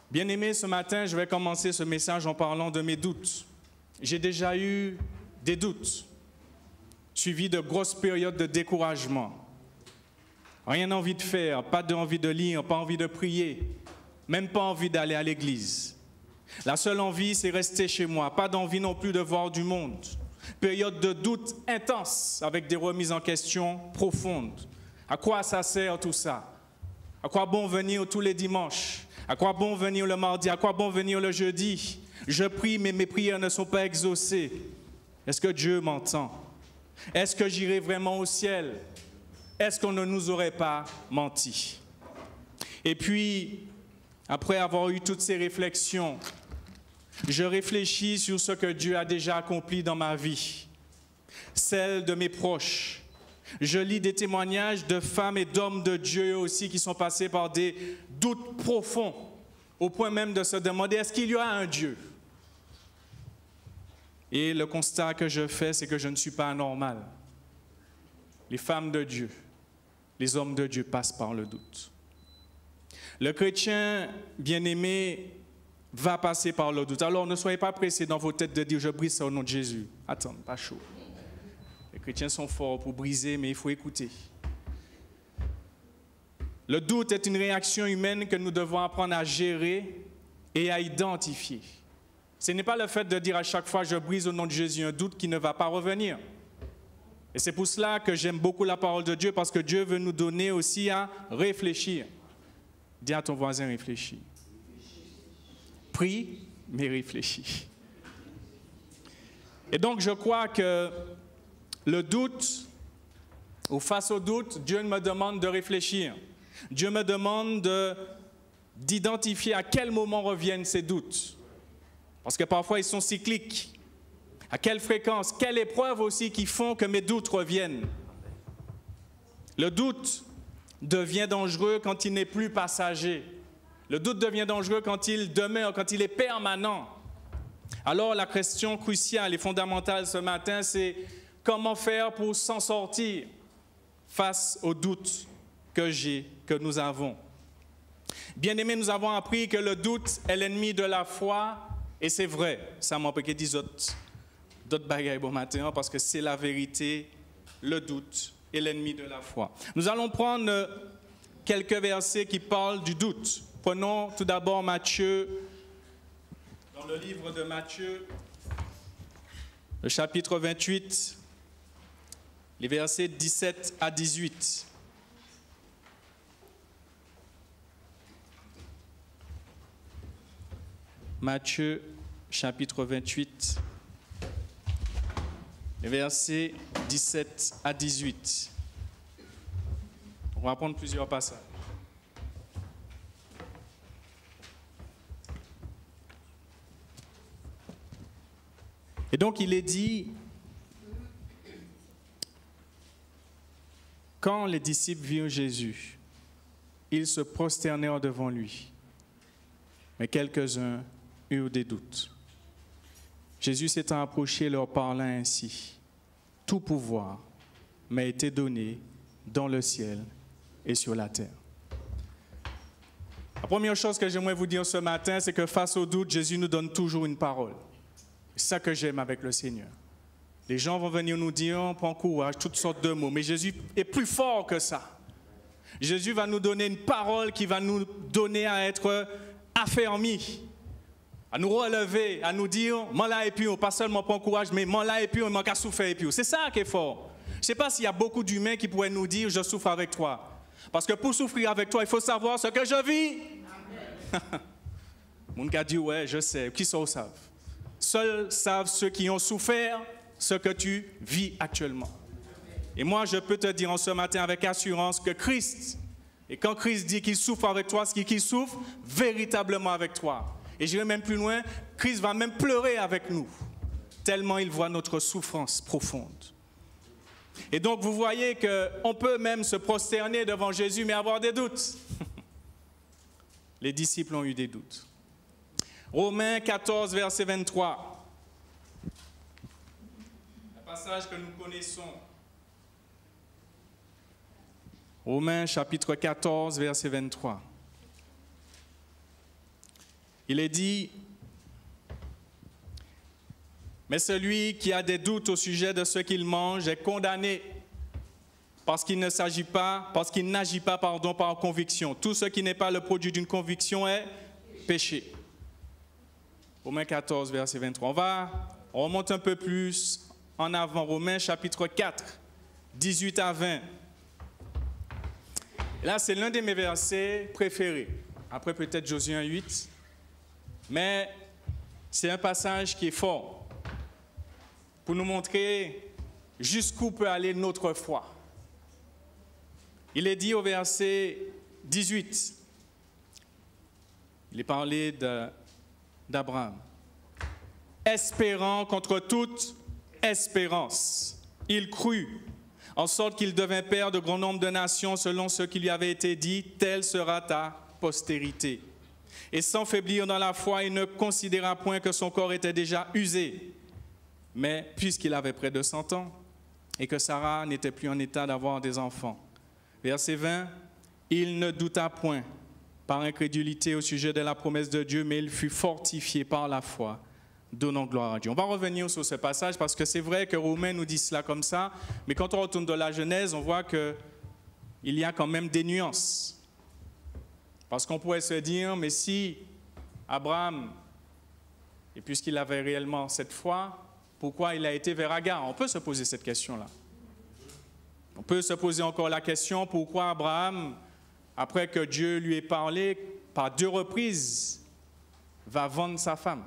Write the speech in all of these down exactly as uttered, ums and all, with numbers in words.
Bien-aimés, ce matin, je vais commencer ce message en parlant de mes doutes. J'ai déjà eu des doutes, suivis de grosses périodes de découragement. Rien envie de faire, pas d'envie de lire, pas envie de prier, même pas envie d'aller à l'église. La seule envie, c'est rester chez moi, pas d'envie non plus de voir du monde. Période de doute intense, avec des remises en question profondes. À quoi ça sert tout ça? À quoi bon venir tous les dimanches? À quoi bon venir le mardi? À quoi bon venir le jeudi? Je prie, mais mes prières ne sont pas exaucées. Est-ce que Dieu m'entend? Est-ce que j'irai vraiment au ciel? Est-ce qu'on ne nous aurait pas menti? Et puis, après avoir eu toutes ces réflexions, je réfléchis sur ce que Dieu a déjà accompli dans ma vie, celle de mes proches. Je lis des témoignages de femmes et d'hommes de Dieu aussi qui sont passés par des doutes profonds, au point même de se demander, est-ce qu'il y a un Dieu? Et le constat que je fais, c'est que je ne suis pas anormal. Les femmes de Dieu, les hommes de Dieu passent par le doute. Le chrétien bien-aimé va passer par le doute. Alors ne soyez pas pressés dans vos têtes de dire, je brise ça au nom de Jésus. Attends, pas chaud. Les chrétiens sont forts pour briser, mais il faut écouter. Le doute est une réaction humaine que nous devons apprendre à gérer et à identifier. Ce n'est pas le fait de dire à chaque fois, je brise au nom de Jésus un doute qui ne va pas revenir. Et c'est pour cela que j'aime beaucoup la parole de Dieu, parce que Dieu veut nous donner aussi à réfléchir. Dis à ton voisin, réfléchis. Prie, mais réfléchis. Et donc, je crois que le doute, ou face au doute, Dieu me demande de réfléchir. Dieu me demande de, d'identifier à quel moment reviennent ces doutes. Parce que parfois, ils sont cycliques. À quelle fréquence, quelle épreuve aussi qui font que mes doutes reviennent. Le doute devient dangereux quand il n'est plus passager. Le doute devient dangereux quand il demeure, quand il est permanent. Alors la question cruciale et fondamentale ce matin, c'est comment faire pour s'en sortir face aux doutes que j'ai, que nous avons. Bien-aimés, nous avons appris que le doute est l'ennemi de la foi, et c'est vrai. Ça m'a pas dit d'autres d'autres bagailles bon matin, parce que c'est la vérité, le doute est l'ennemi de la foi. Nous allons prendre quelques versets qui parlent du doute. Prenons tout d'abord Matthieu, dans le livre de Matthieu, le chapitre vingt-huit, les versets dix-sept à dix-huit. Matthieu, chapitre vingt-huit, les versets dix-sept à dix-huit. On va prendre plusieurs passages. Et donc il est dit, quand les disciples virent Jésus, ils se prosternèrent devant lui, mais quelques-uns eurent des doutes. Jésus s'étant approché leur parla ainsi, « Tout pouvoir m'a été donné dans le ciel et sur la terre. » La première chose que j'aimerais vous dire ce matin, c'est que face au doute, Jésus nous donne toujours une parole. C'est ça que j'aime avec le Seigneur. Les gens vont venir nous dire, prends courage, toutes sortes de mots, mais Jésus est plus fort que ça. Jésus va nous donner une parole qui va nous donner à être affermis, à nous relever, à nous dire, « M'en là et puis, pas seulement prends courage, mais m'en là et puis, m'en qu'à souffrir et puis. » C'est ça qui est fort. Je ne sais pas s'il y a beaucoup d'humains qui pourraient nous dire, « Je souffre avec toi. » Parce que pour souffrir avec toi, il faut savoir ce que je vis. Mon gars dit, ouais, je sais. Qui ça savent? Seuls savent ceux qui ont souffert ce que tu vis actuellement. Et moi, je peux te dire en ce matin avec assurance que Christ, et quand Christ dit qu'il souffre avec toi, c'est qu'il souffre véritablement avec toi. Et j'irai même plus loin, Christ va même pleurer avec nous, tellement il voit notre souffrance profonde. Et donc, vous voyez qu'on peut même se prosterner devant Jésus, mais avoir des doutes. Les disciples ont eu des doutes. Romains quatorze, verset vingt-trois. Un passage que nous connaissons. Romains chapitre quatorze, verset vingt-trois. Il est dit, mais celui qui a des doutes au sujet de ce qu'il mange est condamné parce qu'il ne s'agit pas, parce qu'il n'agit pas, pardon, par conviction. Tout ce qui n'est pas le produit d'une conviction est péché. Romains quatorze, verset vingt-trois. On va, on remonte un peu plus en avant. Romains chapitre quatre, dix-huit à vingt. Et là, c'est l'un de mes versets préférés. Après peut-être Josué un, huit. Mais c'est un passage qui est fort pour nous montrer jusqu'où peut aller notre foi. Il est dit au verset dix-huit, il est parlé d'Abraham. Espérant contre toute espérance, il crut, en sorte qu'il devint père de grand nombre de nations selon ce qui lui avait été dit, telle sera ta postérité. Et sans faiblir dans la foi, il ne considéra point que son corps était déjà usé, mais puisqu'il avait près de cent ans et que Sarah n'était plus en état d'avoir des enfants. Verset vingt, il ne douta point par incrédulité au sujet de la promesse de Dieu, mais il fut fortifié par la foi, donnant gloire à Dieu. On va revenir sur ce passage parce que c'est vrai que Romains nous dit cela comme ça, mais quand on retourne de la Genèse, on voit qu'il y a quand même des nuances. Parce qu'on pourrait se dire, mais si Abraham, et puisqu'il avait réellement cette foi, pourquoi il a été vers Agar? On peut se poser cette question-là. On peut se poser encore la question, pourquoi Abraham, après que Dieu lui ait parlé par deux reprises, va vendre sa femme?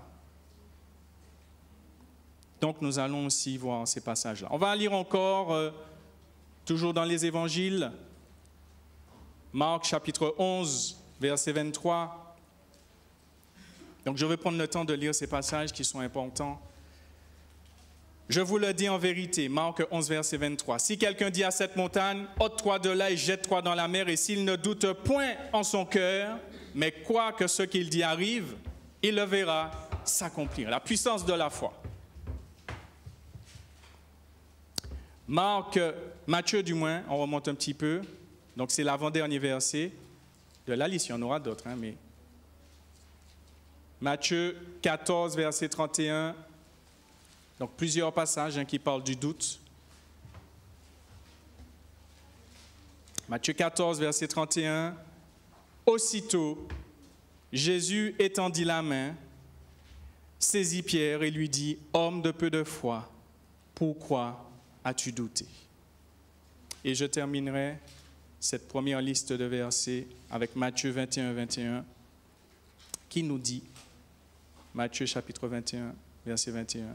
Donc nous allons aussi voir ces passages-là. On va lire encore, euh, toujours dans les évangiles, Marc chapitre onze, verset vingt-trois. Donc je vais prendre le temps de lire ces passages qui sont importants. Je vous le dis en vérité, Marc onze, verset vingt-trois. Si quelqu'un dit à cette montagne, ôte-toi de là et jette-toi dans la mer, et s'il ne doute point en son cœur, mais croit que ce qu'il dit arrive, il le verra s'accomplir. La puissance de la foi. Marc, Matthieu du moins, on remonte un petit peu. Donc c'est l'avant-dernier verset de la liste, il y en aura d'autres, hein, mais Matthieu quatorze, verset trente et un. Donc plusieurs passages hein, qui parlent du doute. Matthieu quatorze, verset trente et un. Aussitôt, Jésus étendit la main, saisit Pierre et lui dit, « Homme de peu de foi, pourquoi as-tu douté ?» Et je terminerai cette première liste de versets avec Matthieu vingt et un, vingt et un, qui nous dit, Matthieu chapitre vingt et un, verset vingt et un,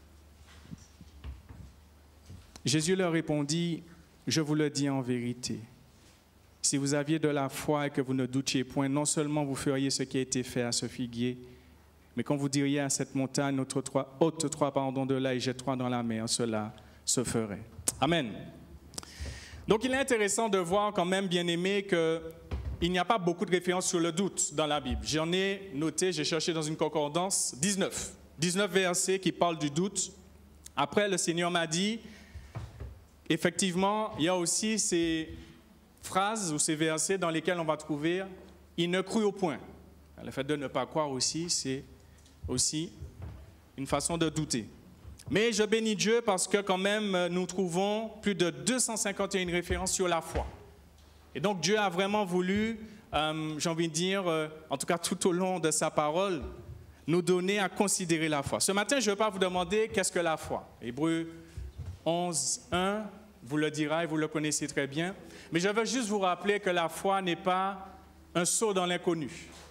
Jésus leur répondit, « Je vous le dis en vérité, si vous aviez de la foi et que vous ne doutiez point, non seulement vous feriez ce qui a été fait à ce figuier, mais quand vous diriez à cette montagne, ôte-toi pardon de là et jette-toi dans la mer, cela se ferait. » Amen. Donc il est intéressant de voir quand même, bien aimé, qu'il n'y a pas beaucoup de références sur le doute dans la Bible. J'en ai noté, j'ai cherché dans une concordance, dix-neuf. dix-neuf versets qui parlent du doute. Après, le Seigneur m'a dit, effectivement, il y a aussi ces phrases ou ces versets dans lesquels on va trouver « il ne crut au point ». Le fait de ne pas croire aussi, c'est aussi une façon de douter. Mais je bénis Dieu parce que quand même, nous trouvons plus de deux cent cinquante et une références sur la foi. Et donc Dieu a vraiment voulu, euh, j'ai envie de dire, euh, en tout cas tout au long de sa parole, nous donner à considérer la foi. Ce matin, je ne vais pas vous demander qu'est-ce que la foi. Hébreux onze, un, vous le dira et vous le connaissez très bien. Mais je veux juste vous rappeler que la foi n'est pas un saut dans l'inconnu.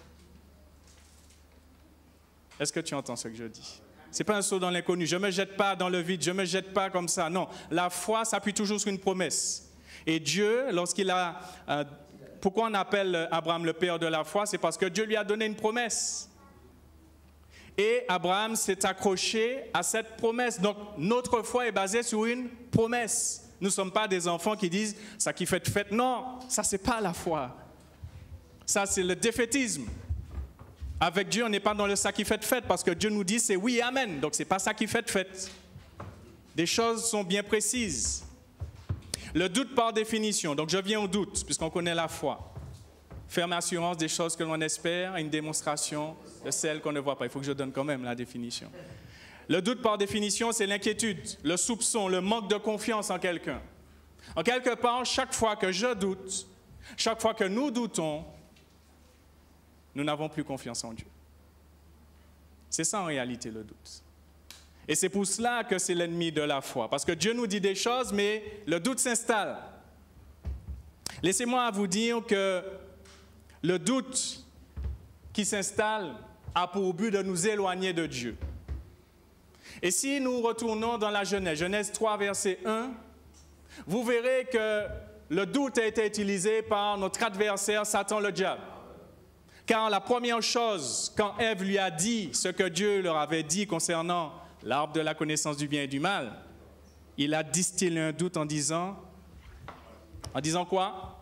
Est-ce que tu entends ce que je dis? Ce n'est pas un saut dans l'inconnu. Je ne me jette pas dans le vide, je ne me jette pas comme ça. Non, la foi s'appuie toujours sur une promesse. Et Dieu, lorsqu'il a... Euh, pourquoi on appelle Abraham le père de la foi? C'est parce que Dieu lui a donné une promesse. Et Abraham s'est accroché à cette promesse. Donc, notre foi est basée sur une promesse. Nous ne sommes pas des enfants qui disent « ça qui fait fête ». Non, ça, ce n'est pas la foi. Ça, c'est le défaitisme. Avec Dieu, on n'est pas dans le ça qui fait fête parce que Dieu nous dit c'est oui, amen. Donc, ce n'est pas ça qui fait fête. Des choses sont bien précises. Le doute par définition. Donc, je viens au doute puisqu'on connaît la foi. ferme assurance des choses que l'on espère et une démonstration de celles qu'on ne voit pas. Il faut que je donne quand même la définition. Le doute, par définition, c'est l'inquiétude, le soupçon, le manque de confiance en quelqu'un. En quelque part, chaque fois que je doute, chaque fois que nous doutons, nous n'avons plus confiance en Dieu. C'est ça en réalité le doute. Et c'est pour cela que c'est l'ennemi de la foi. Parce que Dieu nous dit des choses, mais le doute s'installe. Laissez-moi vous dire que le doute qui s'installe a pour but de nous éloigner de Dieu. Et si nous retournons dans la Genèse, Genèse trois, verset un, vous verrez que le doute a été utilisé par notre adversaire, Satan le diable. Car la première chose, quand Ève lui a dit ce que Dieu leur avait dit concernant l'arbre de la connaissance du bien et du mal, il a distillé un doute en disant, en disant quoi?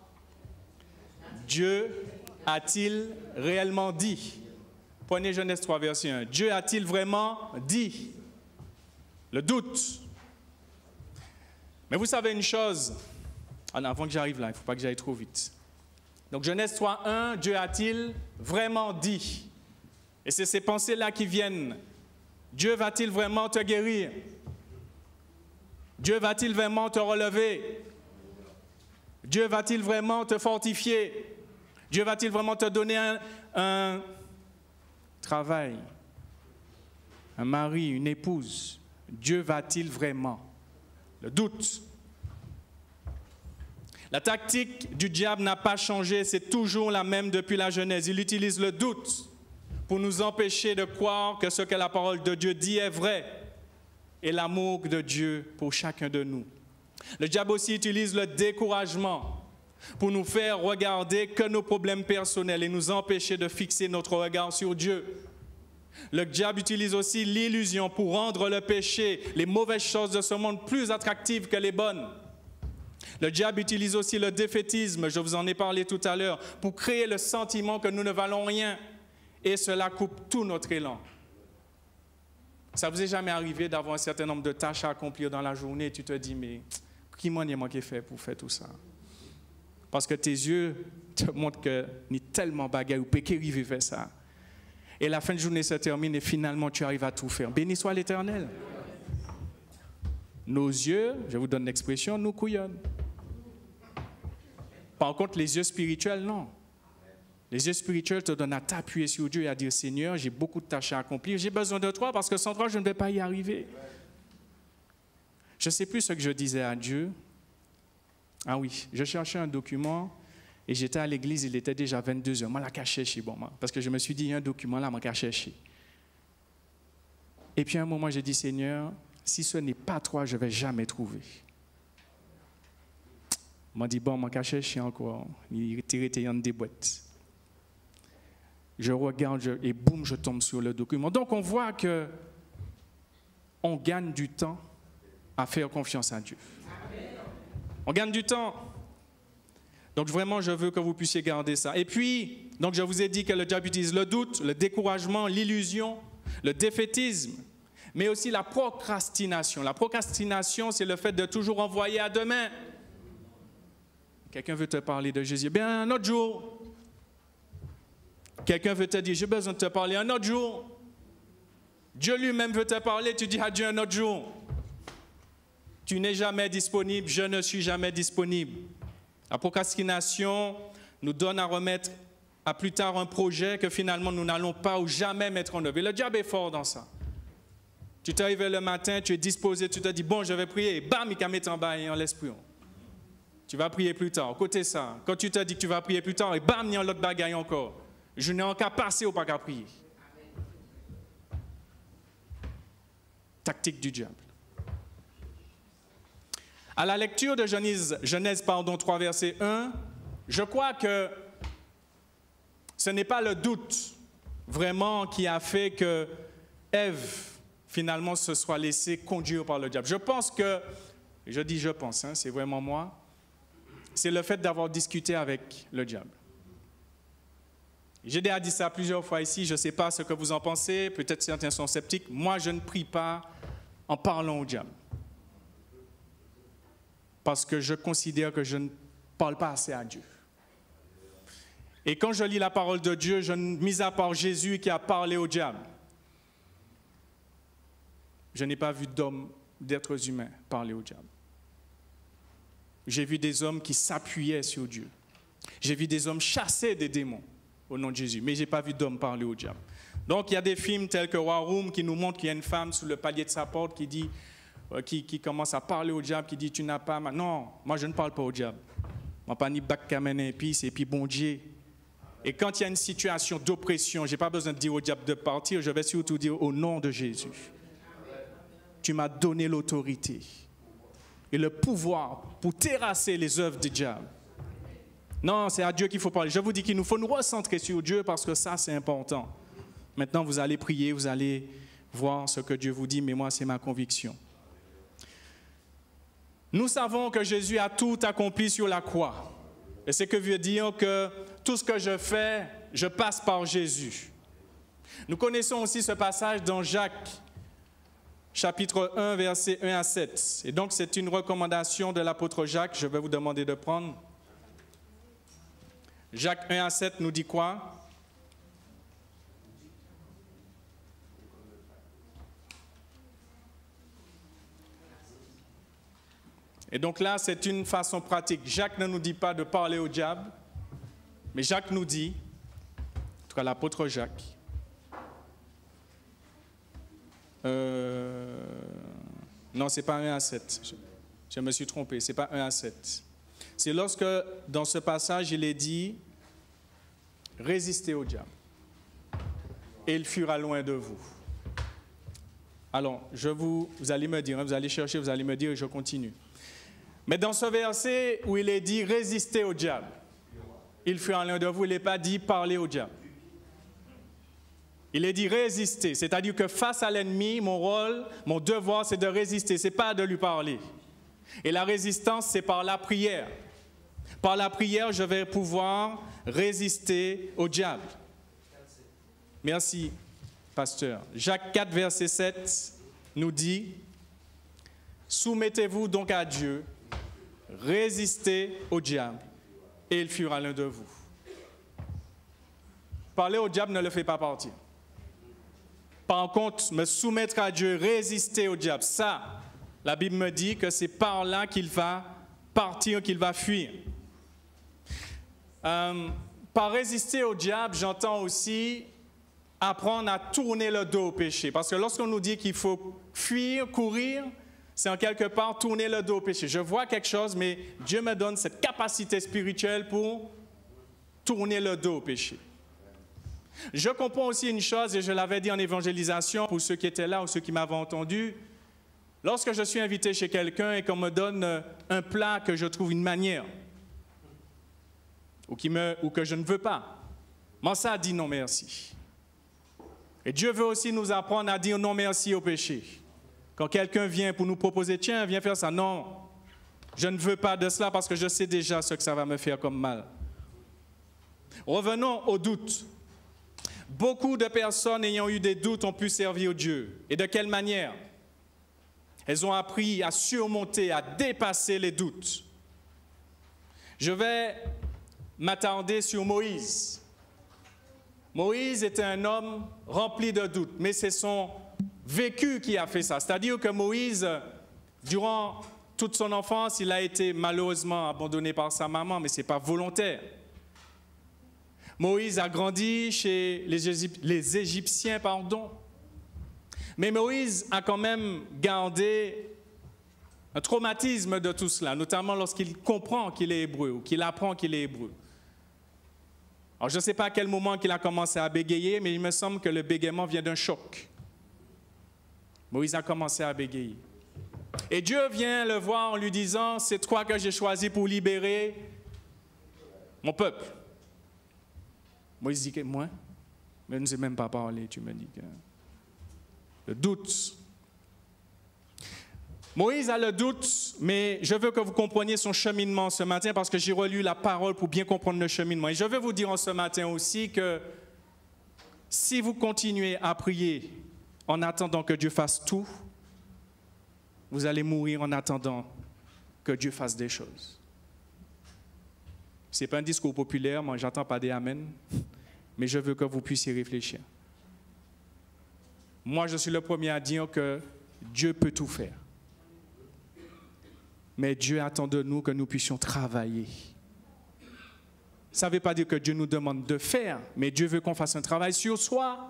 Dieu a-t-il réellement dit? Prenez Genèse trois, verset un. Dieu a-t-il vraiment dit? Le doute. Mais vous savez une chose, ah non, avant que j'arrive là, il ne faut pas que j'aille trop vite. Donc Genèse trois, un, Dieu a-t-il vraiment dit? Et c'est ces pensées-là qui viennent. Dieu va-t-il vraiment te guérir? Dieu va-t-il vraiment te relever? Dieu va-t-il vraiment te fortifier? Dieu va-t-il vraiment te donner un, un travail, un mari, une épouse? Dieu va-t-il vraiment? Le doute. La tactique du diable n'a pas changé, c'est toujours la même depuis la Genèse. Il utilise le doute pour nous empêcher de croire que ce que la parole de Dieu dit est vrai et l'amour de Dieu pour chacun de nous. Le diable aussi utilise le découragement pour nous faire regarder que nos problèmes personnels et nous empêcher de fixer notre regard sur Dieu. Le diable utilise aussi l'illusion pour rendre le péché, les mauvaises choses de ce monde plus attractives que les bonnes. Le diable utilise aussi le défaitisme, je vous en ai parlé tout à l'heure, pour créer le sentiment que nous ne valons rien. Et cela coupe tout notre élan. Ça vous est jamais arrivé d'avoir un certain nombre de tâches à accomplir dans la journée et tu te dis, mais qui m'en est moi qui fait pour faire tout ça? Parce que tes yeux te montrent que ni tellement bagaille ou péché arrivé faire ça. Et la fin de journée se termine et finalement tu arrives à tout faire. Béni soit l'Éternel. Nos yeux, je vous donne l'expression, nous couillonnent. Par contre, les yeux spirituels, non. Les yeux spirituels te donnent à t'appuyer sur Dieu et à dire, Seigneur, j'ai beaucoup de tâches à accomplir, j'ai besoin de toi parce que sans toi, je ne vais pas y arriver. Je ne sais plus ce que je disais à Dieu. Ah oui, je cherchais un document et j'étais à l'église, il était déjà vingt-deux heures. Moi, je l'ai cherché, bon, parce que je me suis dit, il y a un document là, je l'ai cherché. Et puis à un moment, j'ai dit, Seigneur, si ce n'est pas toi, je ne vais jamais trouver. Il m'a dit, bon, je l'ai cherché encore. Il tiré des boîtes. Je regarde je, et boum, je tombe sur le document. Donc, on voit que on gagne du temps à faire confiance à Dieu. On gagne du temps. Donc, vraiment, je veux que vous puissiez garder ça. Et puis, donc, je vous ai dit que le diable utilise le doute, le découragement, l'illusion, le défaitisme, mais aussi la procrastination. La procrastination, c'est le fait de toujours envoyer à demain. Quelqu'un veut te parler de Jésus. Bien, un autre jour. Quelqu'un veut te dire, j'ai besoin de te parler un autre jour. Dieu lui-même veut te parler, tu dis à Dieu un autre jour. Tu n'es jamais disponible, je ne suis jamais disponible. La procrastination nous donne à remettre à plus tard un projet que finalement nous n'allons pas ou jamais mettre en œuvre. Et le diable est fort dans ça. Tu t'arrives le matin, tu es disposé, tu te dis, bon, je vais prier, et bam, il met en bas et on laisse prier. Tu vas prier plus tard. Côté ça, quand tu te dis que tu vas prier plus tard, et bam, il y a l'autre bagaille encore. Je n'ai qu'à passer ou pas qu'à prier. Tactique du diable. À la lecture de Genèse, Genèse pardon, trois, verset un, je crois que ce n'est pas le doute vraiment qui a fait que Ève, finalement, se soit laissée conduire par le diable. Je pense que, je dis je pense, hein, c'est vraiment moi, c'est le fait d'avoir discuté avec le diable. J'ai déjà dit ça plusieurs fois ici, je ne sais pas ce que vous en pensez, peut-être certains sont sceptiques. Moi, je ne prie pas en parlant au diable. Parce que je considère que je ne parle pas assez à Dieu. Et quand je lis la parole de Dieu, je, mis à part Jésus qui a parlé au diable, je n'ai pas vu d'hommes, d'êtres humains parler au diable. J'ai vu des hommes qui s'appuyaient sur Dieu. J'ai vu des hommes chasser des démons au nom de Jésus, mais je n'ai pas vu d'hommes parler au diable. Donc il y a des films tels que War Room qui nous montrent qu'il y a une femme sous le palier de sa porte qui dit, euh, qui, qui commence à parler au diable, qui dit tu n'as pas... Ma... Non, moi je ne parle pas au diable. Moi pas ni bac kamen épice et puis bon Dieu. Et quand il y a une situation d'oppression, je n'ai pas besoin de dire au diable de partir, je vais surtout dire au nom de Jésus. Tu m'as donné l'autorité et le pouvoir pour terrasser les œuvres du diable. Non, c'est à Dieu qu'il faut parler. Je vous dis qu'il nous faut nous recentrer sur Dieu parce que ça, c'est important. Maintenant, vous allez prier, vous allez voir ce que Dieu vous dit, mais moi, c'est ma conviction. Nous savons que Jésus a tout accompli sur la croix. Et ce que veut dire que tout ce que je fais, je passe par Jésus. Nous connaissons aussi ce passage dans Jacques, chapitre un, versets un à sept. Et donc, c'est une recommandation de l'apôtre Jacques. Je vais vous demander de prendre. Jacques un à sept nous dit quoi? Et donc là, c'est une façon pratique. Jacques ne nous dit pas de parler au diable, mais Jacques nous dit, en tout cas l'apôtre Jacques, euh, non, ce n'est pas un à sept, je, je me suis trompé, ce n'est pas un à sept. C'est lorsque, dans ce passage, il est dit, résistez au diable, et il fuira loin de vous. Alors, je vous, vous allez me dire, hein, vous allez chercher, vous allez me dire, et je continue. Mais dans ce verset où il est dit « résistez au diable », il fuira loin de vous, il n'est pas dit « parler au diable ». Il est dit « résister », c'est-à-dire que face à l'ennemi, mon rôle, mon devoir, c'est de résister, ce n'est pas de lui parler. Et la résistance, c'est par la prière. Par la prière, je vais pouvoir résister au diable. Merci, pasteur. Jacques quatre, verset sept nous dit « soumettez-vous donc à Dieu, résistez au diable, et il fuira l'un de vous. » Parler au diable ne le fait pas partir. Par contre, me soumettre à Dieu, résister au diable, ça, la Bible me dit que c'est par là qu'il va partir, qu'il va fuir. Euh, par résister au diable, j'entends aussi apprendre à tourner le dos au péché. Parce que lorsqu'on nous dit qu'il faut fuir, courir, c'est en quelque part tourner le dos au péché. Je vois quelque chose, mais Dieu me donne cette capacité spirituelle pour tourner le dos au péché. Je comprends aussi une chose, et je l'avais dit en évangélisation pour ceux qui étaient là ou ceux qui m'avaient entendu. Lorsque je suis invité chez quelqu'un et qu'on me donne un plat que je trouve une manière, ou, qui me, ou que je ne veux pas, moi ça dit non merci. Et Dieu veut aussi nous apprendre à dire non merci au péché. Quand quelqu'un vient pour nous proposer, tiens, viens faire ça. Non, je ne veux pas de cela parce que je sais déjà ce que ça va me faire comme mal. Revenons au doute. Beaucoup de personnes ayant eu des doutes ont pu servir Dieu. Et de quelle manière? Elles ont appris à surmonter, à dépasser les doutes. Je vais m'attarder sur Moïse. Moïse était un homme rempli de doutes, mais c'est son vécu qui a fait ça. C'est-à-dire que Moïse, durant toute son enfance, il a été malheureusement abandonné par sa maman, mais ce n'est pas volontaire. Moïse a grandi chez les, Égyp- les Égyptiens, pardon. Mais Moïse a quand même gardé un traumatisme de tout cela, notamment lorsqu'il comprend qu'il est hébreu ou qu'il apprend qu'il est hébreu. Alors, je ne sais pas à quel moment qu'il a commencé à bégayer, mais il me semble que le bégaiement vient d'un choc. Moïse a commencé à bégayer. Et Dieu vient le voir en lui disant, c'est toi que j'ai choisi pour libérer mon peuple. Moïse dit que moi, mais je ne sais même pas parler, tu me dis que... Le doute. Moïse a le doute, mais je veux que vous compreniez son cheminement ce matin parce que j'ai relu la parole pour bien comprendre le cheminement. Et je veux vous dire en ce matin aussi que si vous continuez à prier en attendant que Dieu fasse tout, vous allez mourir en attendant que Dieu fasse des choses. Ce n'est pas un discours populaire, moi je n'entends pas des amen, mais je veux que vous puissiez réfléchir. Moi, je suis le premier à dire que Dieu peut tout faire. Mais Dieu attend de nous que nous puissions travailler. Ça ne veut pas dire que Dieu nous demande de faire, mais Dieu veut qu'on fasse un travail sur soi.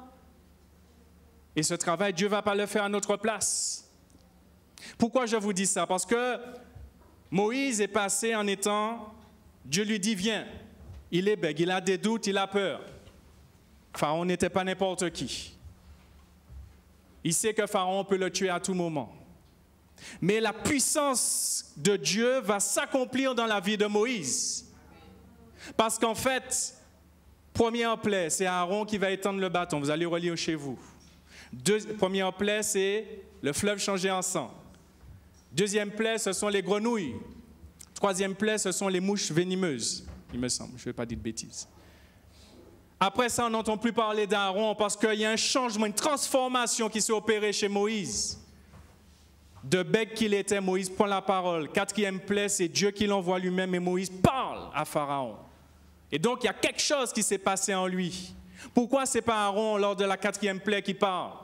Et ce travail, Dieu ne va pas le faire à notre place. Pourquoi je vous dis ça? Parce que Moïse est passé en étant, Dieu lui dit, viens. Il est bègue, il a des doutes, il a peur. Pharaon n'était pas n'importe qui. Il sait que Pharaon peut le tuer à tout moment. Mais la puissance de Dieu va s'accomplir dans la vie de Moïse. Parce qu'en fait, première plaie, c'est Aaron qui va étendre le bâton. Vous allez relire chez vous. Deux, première plaie, c'est le fleuve changé en sang. Deuxième plaie, ce sont les grenouilles. Troisième plaie, ce sont les mouches venimeuses, il me semble. Je ne vais pas dire de bêtises. Après ça, on n'entend plus parler d'Aaron parce qu'il y a un changement, une transformation qui s'est opérée chez Moïse. De bègue qu'il était, Moïse prend la parole. Quatrième plaie, c'est Dieu qui l'envoie lui-même et Moïse parle à Pharaon. Et donc, il y a quelque chose qui s'est passé en lui. Pourquoi ce n'est pas Aaron lors de la quatrième plaie qui parle?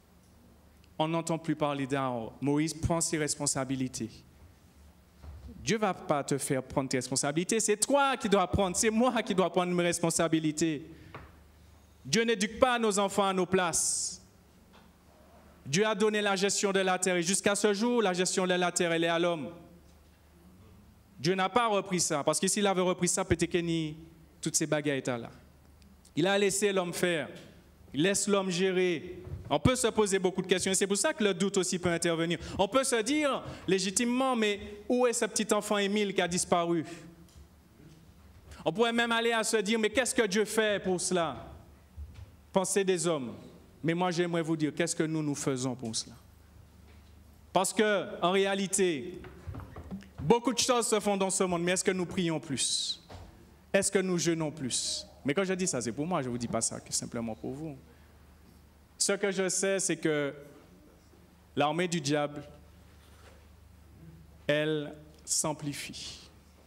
On n'entend plus parler d'Aaron. Moïse prend ses responsabilités. Dieu ne va pas te faire prendre tes responsabilités, c'est toi qui dois prendre, c'est moi qui dois prendre mes responsabilités. Dieu n'éduque pas nos enfants à nos places. Dieu a donné la gestion de la terre et jusqu'à ce jour, la gestion de la terre, elle est à l'homme. Dieu n'a pas repris ça, parce que s'il avait repris ça, peut-être que ni toutes ces bagailles étaient là. Il a laissé l'homme faire, il laisse l'homme gérer. On peut se poser beaucoup de questions et c'est pour ça que le doute aussi peut intervenir. On peut se dire légitimement, mais où est ce petit enfant Émile qui a disparu? On pourrait même aller à se dire, mais qu'est-ce que Dieu fait pour cela? Pensez des hommes. Mais moi, j'aimerais vous dire, qu'est-ce que nous, nous faisons pour cela? Parce qu'en réalité, beaucoup de choses se font dans ce monde, mais est-ce que nous prions plus? Est-ce que nous jeûnons plus? Mais quand je dis ça, c'est pour moi, je ne vous dis pas ça, c'est simplement pour vous. Ce que je sais, c'est que l'armée du diable, elle s'amplifie.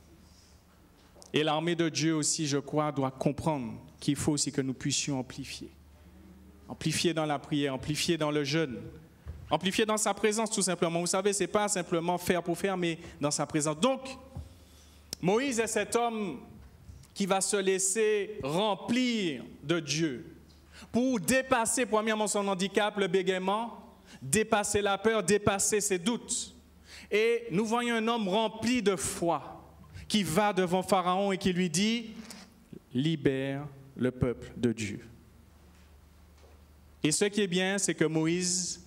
Et l'armée de Dieu aussi, je crois, doit comprendre qu'il faut aussi que nous puissions amplifier. Amplifier dans la prière, amplifier dans le jeûne, amplifier dans sa présence tout simplement. Vous savez, ce n'est pas simplement faire pour faire, mais dans sa présence. Donc, Moïse est cet homme qui va se laisser remplir de Dieu pour dépasser, premièrement, son handicap, le bégaiement, dépasser la peur, dépasser ses doutes. Et nous voyons un homme rempli de foi qui va devant Pharaon et qui lui dit « Libère le peuple de Dieu ». Et ce qui est bien, c'est que Moïse,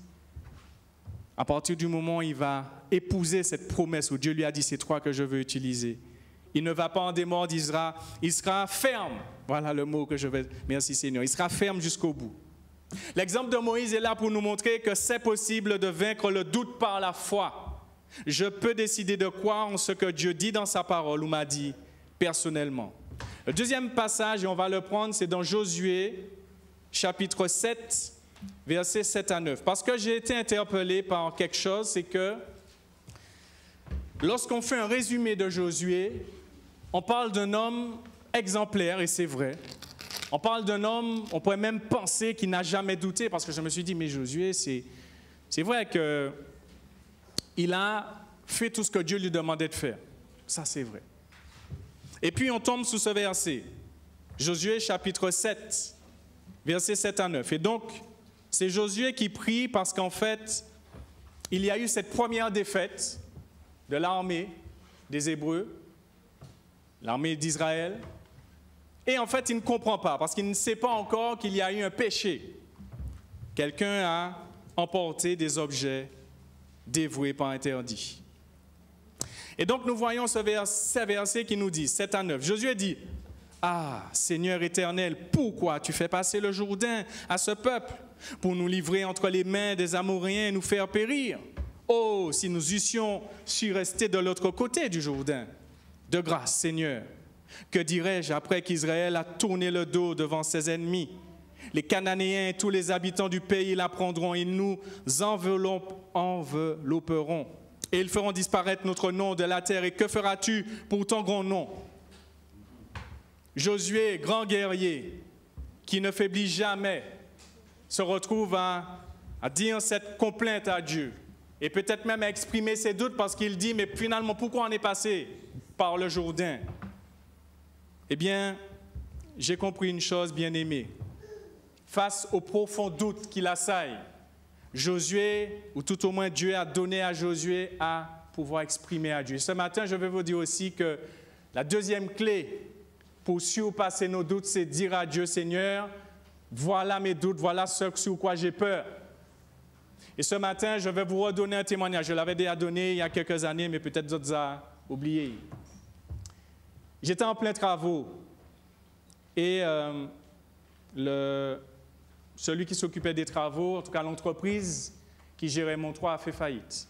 à partir du moment où il va épouser cette promesse où Dieu lui a dit « C'est toi que je veux utiliser », il ne va pas en démordre, il sera, il sera ferme. Voilà le mot que je vais... Merci Seigneur. Il sera ferme jusqu'au bout. L'exemple de Moïse est là pour nous montrer que c'est possible de vaincre le doute par la foi. Je peux décider de croire en ce que Dieu dit dans sa parole ou m'a dit personnellement. Le deuxième passage, et on va le prendre, c'est dans Josué, chapitre sept, versets sept à neuf. Parce que j'ai été interpellé par quelque chose, c'est que lorsqu'on fait un résumé de Josué, on parle d'un homme exemplaire, et c'est vrai. On parle d'un homme, on pourrait même penser qu'il n'a jamais douté, parce que je me suis dit, mais Josué, c'est, c'est vrai qu'il a fait tout ce que Dieu lui demandait de faire. Ça, c'est vrai. Et puis, on tombe sous ce verset. Josué, chapitre sept, versets sept à neuf. Et donc, c'est Josué qui prie parce qu'en fait, il y a eu cette première défaite de l'armée des Hébreux, l'armée d'Israël. Et en fait, il ne comprend pas, parce qu'il ne sait pas encore qu'il y a eu un péché. Quelqu'un a emporté des objets dévoués par interdit. Et donc, nous voyons ce verset, verset qui nous dit, sept à neuf. Josué dit, « Ah, Seigneur éternel, pourquoi tu fais passer le Jourdain à ce peuple pour nous livrer entre les mains des Amoréens et nous faire périr? Oh, si nous eussions su rester de l'autre côté du Jourdain. De grâce, Seigneur. Que dirais-je après qu'Israël a tourné le dos devant ses ennemis? Les Cananéens et tous les habitants du pays l'apprendront, ils nous envelopperont. Et ils feront disparaître notre nom de la terre. Et que feras-tu pour ton grand nom? Josué, grand guerrier, qui ne faiblit jamais, se retrouve à, à dire cette complainte à Dieu et peut-être même à exprimer ses doutes parce qu'il dit, mais finalement, pourquoi on est passé par le Jourdain? Eh bien, j'ai compris une chose, bien-aimée. Face au profond doute qui l'assaille, Josué, ou tout au moins Dieu a donné à Josué à pouvoir exprimer à Dieu. Ce matin, je vais vous dire aussi que la deuxième clé pour surpasser nos doutes, c'est dire à Dieu, Seigneur, voilà mes doutes, voilà ce sur quoi j'ai peur. Et ce matin, je vais vous redonner un témoignage. Je l'avais déjà donné il y a quelques années, mais peut-être d'autres ont oublié. J'étais en plein travaux et euh, le, celui qui s'occupait des travaux, en tout cas l'entreprise qui gérait mon toit, a fait faillite.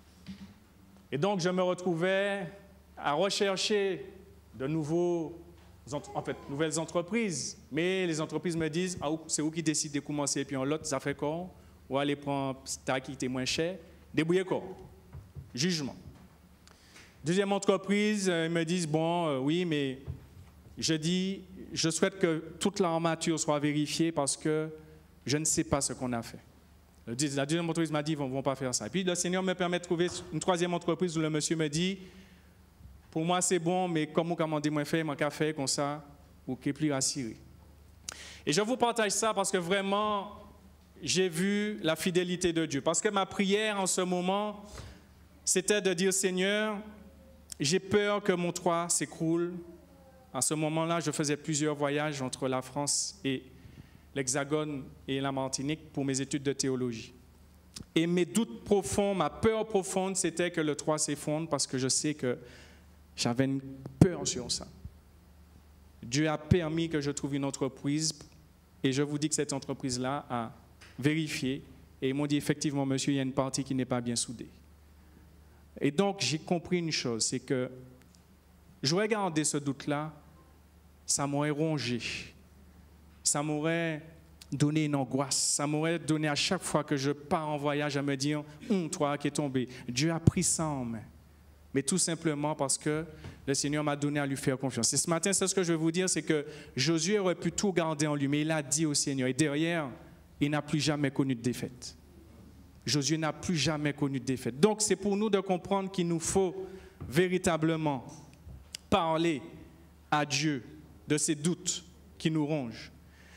Et donc, je me retrouvais à rechercher de nouveaux, en fait, nouvelles entreprises. Mais les entreprises me disent, ah, c'est vous qui décidez de commencer, et puis en l'autre, ça fait quoi? Ou aller prendre ça qui était moins cher, débrouiller quoi? Jugement. Deuxième entreprise, ils me disent, bon, euh, oui, mais je dis, je souhaite que toute l'armature soit vérifiée parce que je ne sais pas ce qu'on a fait. La deuxième entreprise m'a dit, ils ne vont pas faire ça. Et puis le Seigneur me permet de trouver une troisième entreprise où le monsieur me dit, pour moi c'est bon, mais comme vous commandez moins fait, moi qu'à faire comme ça, ou qui est plus rassuré. Et je vous partage ça parce que vraiment, j'ai vu la fidélité de Dieu. Parce que ma prière en ce moment, c'était de dire, Seigneur, j'ai peur que mon toit s'écroule. En ce moment-là, je faisais plusieurs voyages entre la France et l'Hexagone et la Martinique pour mes études de théologie. Et mes doutes profonds, ma peur profonde, c'était que le toit s'effondre parce que je sais que j'avais une peur sur ça. Dieu a permis que je trouve une entreprise et je vous dis que cette entreprise-là a vérifié et ils m'ont dit effectivement, monsieur, il y a une partie qui n'est pas bien soudée. Et donc, j'ai compris une chose, c'est que j'aurais gardé ce doute-là, ça m'aurait rongé. Ça m'aurait donné une angoisse. Ça m'aurait donné à chaque fois que je pars en voyage à me dire hum, « toi qui es tombé ». Dieu a pris ça en main. Mais tout simplement parce que le Seigneur m'a donné à lui faire confiance. Et ce matin, c'est ce que je vais vous dire, c'est que Josué aurait pu tout garder en lui, mais il a dit au Seigneur. Et derrière, il n'a plus jamais connu de défaite. Josué n'a plus jamais connu de défaite. Donc, c'est pour nous de comprendre qu'il nous faut véritablement parler à Dieu de ces doutes qui nous rongent.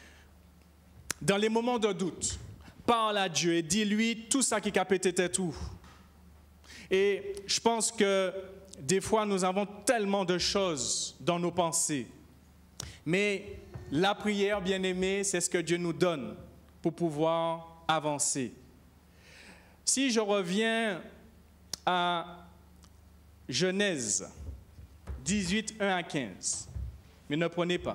Dans les moments de doute, parle à Dieu et dis-lui tout ça qui capait tout. Et je pense que des fois, nous avons tellement de choses dans nos pensées. Mais la prière, bien-aimée, c'est ce que Dieu nous donne pour pouvoir avancer. Si je reviens à Genèse dix-huit, un à quinze, mais ne prenez pas.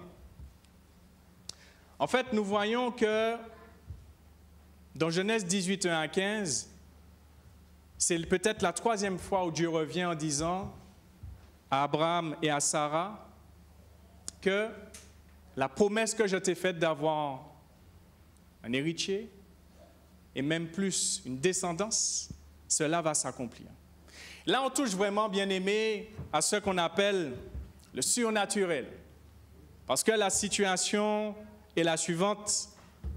En fait, nous voyons que dans Genèse dix-huit, un à quinze, c'est peut-être la troisième fois où Dieu revient en disant à Abraham et à Sarah que la promesse que je t'ai faite d'avoir un héritier et même plus une descendance, cela va s'accomplir. Là, on touche vraiment, bien aimé, à ce qu'on appelle le surnaturel. Parce que la situation est la suivante.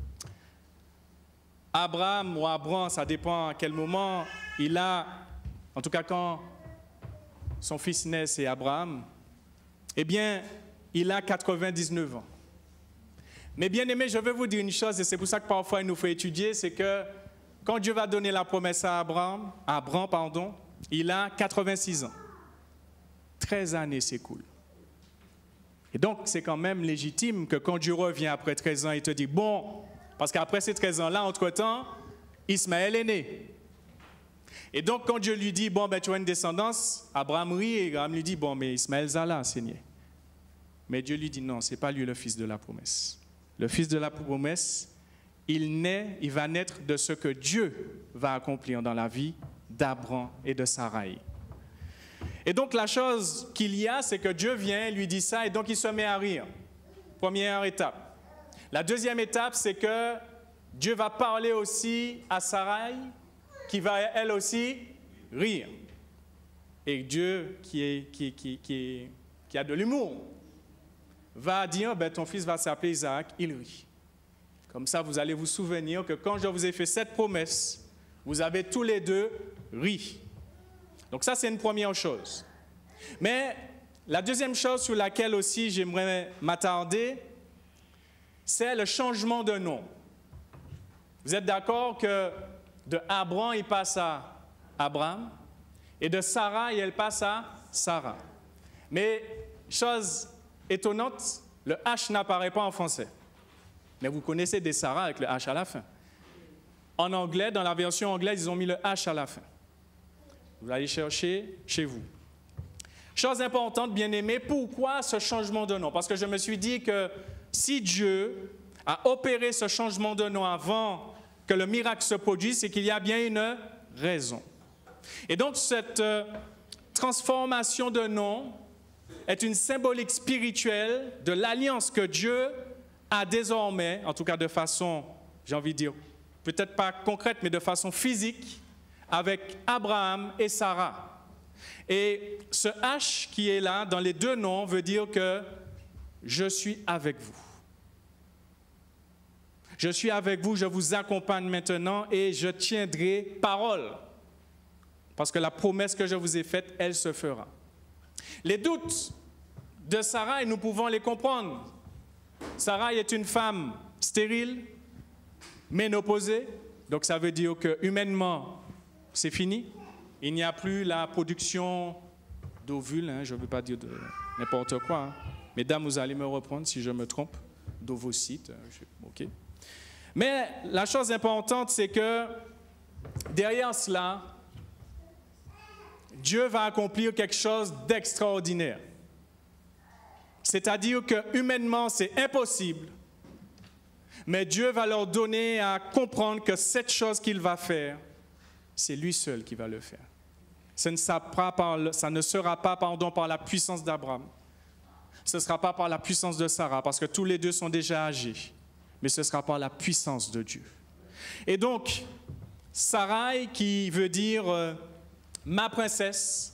Abraham ou Abraham, ça dépend à quel moment, il a, en tout cas quand son fils naît, c'est Abraham, eh bien, il a quatre-vingt-dix-neuf ans. Mais bien aimé, je vais vous dire une chose, et c'est pour ça que parfois il nous faut étudier, c'est que quand Dieu va donner la promesse à Abraham, à Abraham, pardon, il a quatre-vingt-six ans. treize années s'écoulent. Et donc, c'est quand même légitime que quand Dieu revient après treize ans, il te dit, bon, parce qu'après ces treize ans-là, entre-temps, Ismaël est né. Et donc, quand Dieu lui dit, bon, ben, tu as une descendance, Abraham rit et Abraham lui dit, bon, mais Ismaël Zala, Seigneur. Mais Dieu lui dit, non, ce n'est pas lui le fils de la promesse. Le fils de la promesse, il naît, il va naître de ce que Dieu va accomplir dans la vie d'Abraham et de Sarai. Et donc, la chose qu'il y a, c'est que Dieu vient, lui dit ça, et donc il se met à rire. Première étape. La deuxième étape, c'est que Dieu va parler aussi à Sarai, qui va elle aussi rire. Et Dieu, qui, est, qui, qui, qui, qui a de l'humour, va dire, ben, ton fils va s'appeler Isaac, il rit. Comme ça, vous allez vous souvenir que quand je vous ai fait cette promesse, vous avez tous les deux ri. Donc ça, c'est une première chose. Mais la deuxième chose sur laquelle aussi j'aimerais m'attarder, c'est le changement de nom. Vous êtes d'accord que de Abraham, il passe à Abraham, et de Sarah, elle passe à Sarah. Mais, chose étonnante, le H n'apparaît pas en français. Mais vous connaissez des Sarah avec le H à la fin. En anglais, dans la version anglaise, ils ont mis le H à la fin. Vous allez chercher chez vous. Chose importante, bien-aimés, pourquoi ce changement de nom? Parce que je me suis dit que si Dieu a opéré ce changement de nom avant que le miracle se produise, c'est qu'il y a bien une raison. Et donc, cette euh, transformation de nom est une symbolique spirituelle de l'alliance que Dieu a désormais, en tout cas de façon, j'ai envie de dire, peut-être pas concrète, mais de façon physique, avec Abraham et Sarah. Et ce H qui est là, dans les deux noms, veut dire que je suis avec vous. Je suis avec vous, je vous accompagne maintenant et je tiendrai parole. Parce que la promesse que je vous ai faite, elle se fera. Les doutes de Sarah, nous pouvons les comprendre. Sarah est une femme stérile, ménopausée, donc ça veut dire que humainement, c'est fini. Il n'y a plus la production d'ovules, hein, je ne veux pas dire de n'importe quoi. Hein. Mesdames, vous allez me reprendre si je me trompe, d'ovocytes. OK. Mais la chose importante, c'est que derrière cela, Dieu va accomplir quelque chose d'extraordinaire. C'est-à-dire que humainement, c'est impossible. Mais Dieu va leur donner à comprendre que cette chose qu'il va faire, c'est lui seul qui va le faire. Ça ne sera pas par, le, ça ne sera pas, pardon, par la puissance d'Abraham. Ce ne sera pas par la puissance de Sarah, parce que tous les deux sont déjà âgés. Mais ce sera par la puissance de Dieu. Et donc, Sarai, qui veut dire euh, ma princesse,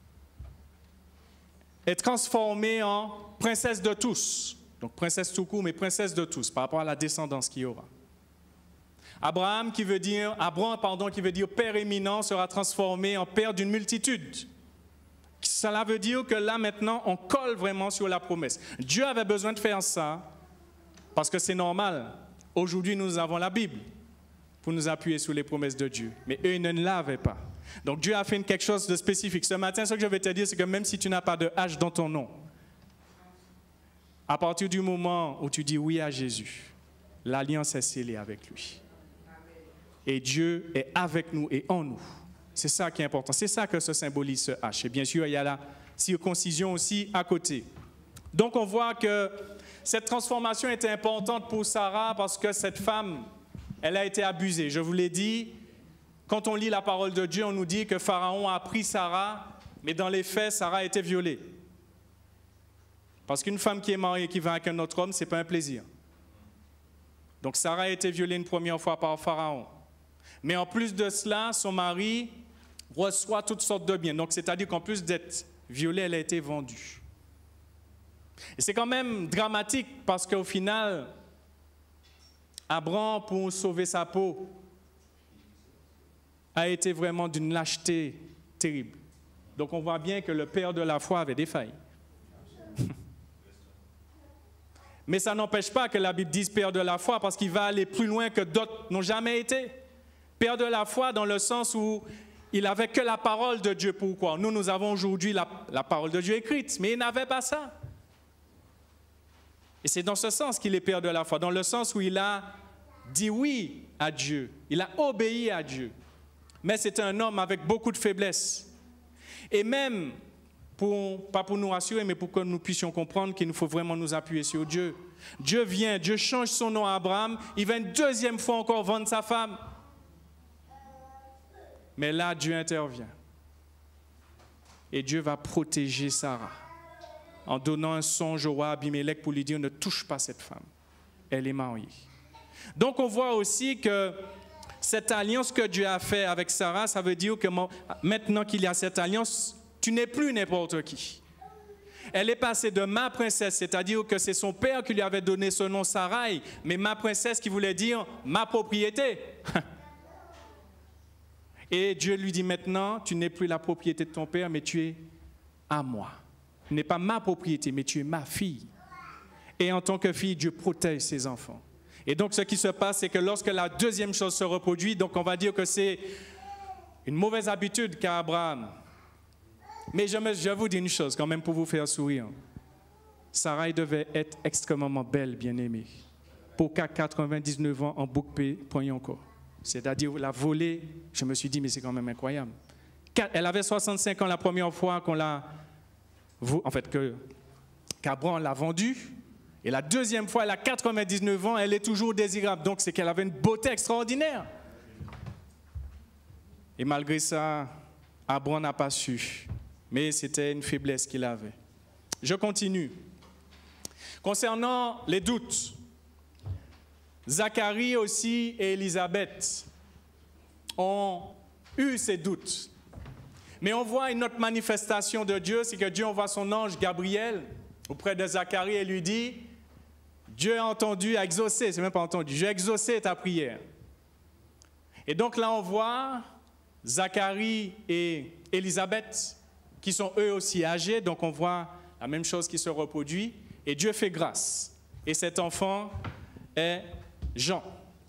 est transformée en princesse de tous. Donc, princesse tout court, mais princesse de tous, par rapport à la descendance qu'il y aura. Abraham, qui veut dire, Abraham, pardon, qui veut dire père éminent, sera transformé en père d'une multitude. Cela veut dire que là, maintenant, on colle vraiment sur la promesse. Dieu avait besoin de faire ça, parce que c'est normal. Aujourd'hui, nous avons la Bible pour nous appuyer sur les promesses de Dieu. Mais eux, ils ne l'avaient pas. Donc, Dieu a fait quelque chose de spécifique. Ce matin, ce que je vais te dire, c'est que même si tu n'as pas de H dans ton nom, à partir du moment où tu dis oui à Jésus, l'alliance est scellée avec lui. Et Dieu est avec nous et en nous. C'est ça qui est important. C'est ça que se symbolise ce H. Et bien sûr, il y a la circoncision aussi à côté. Donc, on voit que cette transformation était importante pour Sarah parce que cette femme, elle a été abusée. Je vous l'ai dit, quand on lit la parole de Dieu, on nous dit que Pharaon a pris Sarah, mais dans les faits, Sarah a été violée. Parce qu'une femme qui est mariée et qui va avec un autre homme, ce n'est pas un plaisir. Donc Sarah a été violée une première fois par Pharaon. Mais en plus de cela, son mari reçoit toutes sortes de biens. Donc c'est-à-dire qu'en plus d'être violée, elle a été vendue. Et c'est quand même dramatique parce qu'au final, Abraham, pour sauver sa peau, a été vraiment d'une lâcheté terrible. Donc on voit bien que le père de la foi avait des failles. Mais ça n'empêche pas que la Bible dise père de la foi parce qu'il va aller plus loin que d'autres n'ont jamais été. Père de la foi dans le sens où il n'avait que la parole de Dieu pour croire. Nous, nous avons aujourd'hui la, la parole de Dieu écrite, mais il n'avait pas ça. Et c'est dans ce sens qu'il est père de la foi, dans le sens où il a dit oui à Dieu, il a obéi à Dieu. Mais c'est un homme avec beaucoup de faiblesses. Et même, pour, pas pour nous rassurer, mais pour que nous puissions comprendre qu'il nous faut vraiment nous appuyer sur Dieu. Dieu vient, Dieu change son nom à Abraham, il va une deuxième fois encore vendre sa femme. Mais là, Dieu intervient. Et Dieu va protéger Sarah en donnant un songe au roi Abimelech pour lui dire « Ne touche pas cette femme, elle est mariée ». Donc, on voit aussi que cette alliance que Dieu a faite avec Sarah, ça veut dire que maintenant qu'il y a cette alliance, tu n'es plus n'importe qui. Elle est passée de ma princesse, c'est-à-dire que c'est son père qui lui avait donné ce nom Sarai, mais ma princesse qui voulait dire ma propriété. Et Dieu lui dit maintenant, tu n'es plus la propriété de ton père, mais tu es à moi. Tu n'es pas ma propriété, mais tu es ma fille. Et en tant que fille, Dieu protège ses enfants. Et donc ce qui se passe, c'est que lorsque la deuxième chose se reproduit, donc on va dire que c'est une mauvaise habitude qu'a Abraham. Mais je, me, je vous dis une chose quand même pour vous faire sourire. Sarai devait être extrêmement belle, bien-aimée, pour qu'à quatre-vingt-dix-neuf ans, en boucle point encore. C'est-à-dire la volée, je me suis dit, mais c'est quand même incroyable. Elle avait soixante-cinq ans la première fois qu'on l'a, en fait, que qu'Abraham l'a vendue. Et la deuxième fois, elle a quatre-vingt-dix-neuf ans, elle est toujours désirable. Donc c'est qu'elle avait une beauté extraordinaire. Et malgré ça, Abraham n'a pas su. Mais c'était une faiblesse qu'il avait. Je continue. Concernant les doutes, Zacharie aussi et Élisabeth ont eu ces doutes. Mais on voit une autre manifestation de Dieu, c'est que Dieu envoie son ange Gabriel auprès de Zacharie et lui dit, Dieu a entendu, a exaucé, c'est même pas entendu, Dieu a exaucé ta prière. Et donc là on voit Zacharie et Élisabeth qui sont eux aussi âgés, donc on voit la même chose qui se reproduit, et Dieu fait grâce. Et cet enfant est Jean,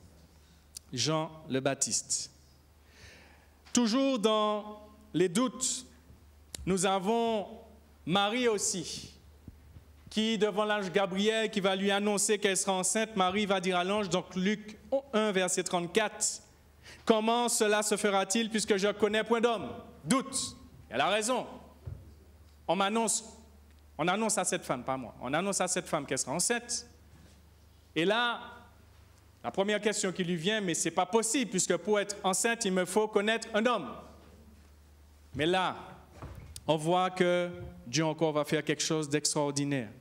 Jean le Baptiste. Toujours dans les doutes, nous avons Marie aussi, qui devant l'ange Gabriel, qui va lui annoncer qu'elle sera enceinte, Marie va dire à l'ange, donc Luc un, verset trente-quatre, « Comment cela se fera-t-il puisque je connais point d'homme ?» Doute. Elle a raison. On m'annonce, on annonce à cette femme, pas moi, on annonce à cette femme qu'elle sera enceinte. Et là, la première question qui lui vient, mais ce n'est pas possible, puisque pour être enceinte, il me faut connaître un homme. Mais là, on voit que Dieu encore va faire quelque chose d'extraordinaire.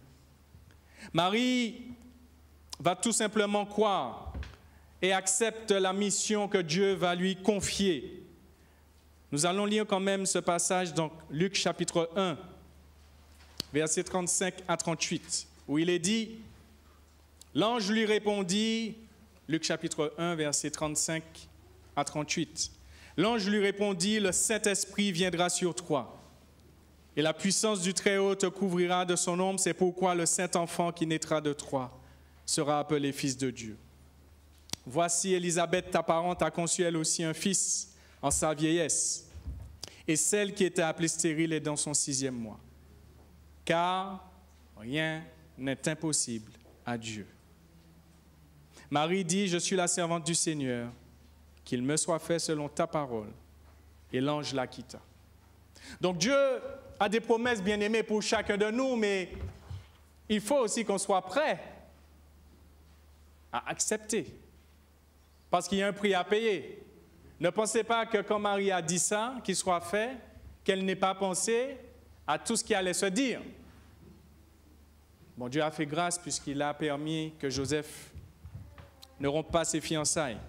Marie va tout simplement croire et accepte la mission que Dieu va lui confier. Nous allons lire quand même ce passage dans Luc chapitre un, versets trente-cinq à trente-huit, où il est dit, l'ange lui répondit, Luc chapitre un, versets trente-cinq à trente-huit, l'ange lui répondit, le Saint-Esprit viendra sur toi. Et la puissance du Très-Haut te couvrira de son ombre, c'est pourquoi le Saint-Enfant qui naîtra de toi sera appelé Fils de Dieu. Voici Élisabeth, ta parente, a conçu elle aussi un fils en sa vieillesse, et celle qui était appelée stérile est dans son sixième mois. Car rien n'est impossible à Dieu. Marie dit, je suis la servante du Seigneur, qu'il me soit fait selon ta parole. Et l'ange la quitta. Donc Dieu a des promesses bien-aimées pour chacun de nous, mais il faut aussi qu'on soit prêt à accepter. Parce qu'il y a un prix à payer. Ne pensez pas que quand Marie a dit ça, qu'il soit fait, qu'elle n'ait pas pensé à tout ce qui allait se dire. Bon, Dieu a fait grâce puisqu'il a permis que Joseph ne rompe pas ses fiançailles.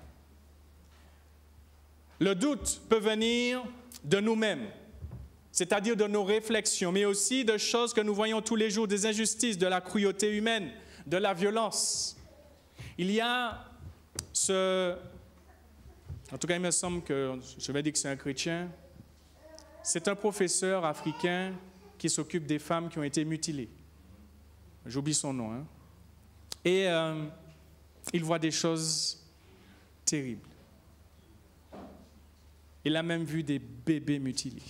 Le doute peut venir de nous-mêmes, c'est-à-dire de nos réflexions, mais aussi de choses que nous voyons tous les jours, des injustices, de la cruauté humaine, de la violence. Il y a ce... En tout cas, il me semble que, je vais dire que c'est un chrétien, c'est un professeur africain qui s'occupe des femmes qui ont été mutilées. J'oublie son nom. Hein. Et euh, il voit des choses terribles. Il a même vu des bébés mutilés.